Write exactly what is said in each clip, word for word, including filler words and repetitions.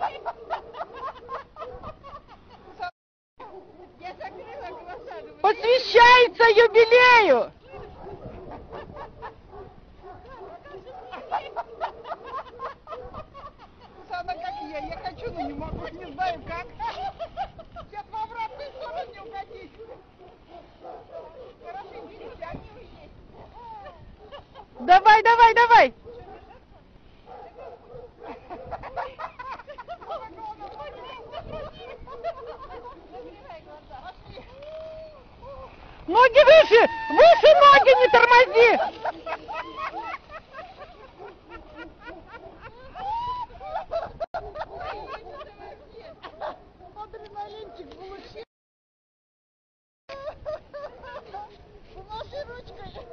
Посвящается юбилею! Она как я, я хочу, но не могу, не знаю как. Сейчас в обратную сторону не угодить. Хорошо, видите, они уедут. Давай, давай, давай! Ноги выше! Выше ноги, не тормози! Адреналинчик получил. Помаши ручкой.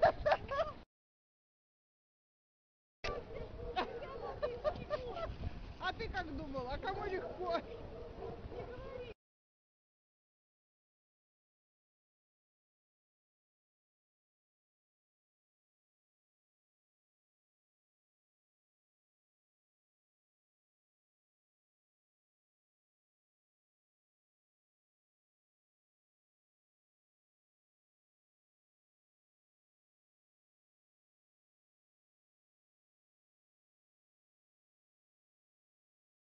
А ты как думал, а кому легко?